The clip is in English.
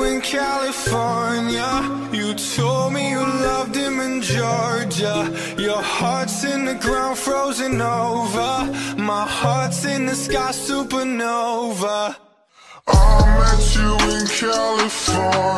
in California. You told me you loved him in Georgia. Your heart's in the ground, frozen over. My heart's in the sky, supernova. I met you in California.